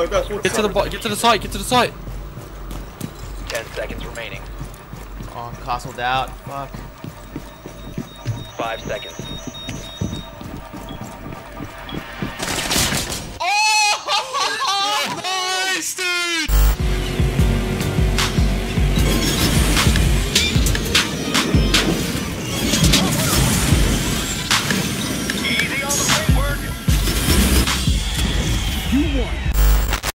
Get to the get to the site. Get to the site. 10 seconds remaining. Oh, I'm castled out. Fuck. 5 seconds. Oh! Nice, dude.